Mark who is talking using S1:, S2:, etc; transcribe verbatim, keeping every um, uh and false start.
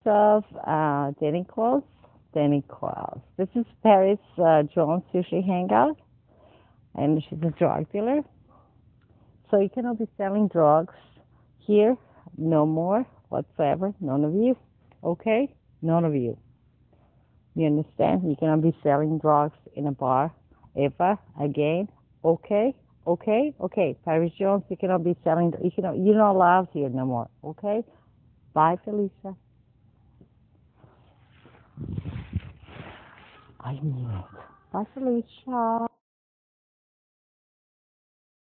S1: of uh, Danny Claus. Danny Claus. This is Paris uh, Jones usually hangout, and she's a drug dealer. So you cannot be selling drugs here, no more whatsoever. None of you, okay? None of you. You understand? You cannot be selling drugs in a bar ever again, okay? Okay, okay. Paris Jones, you cannot be selling. You cannot. You're not allowed here no more, okay? Bye, Felicia. I mean it. Bye, Felicia.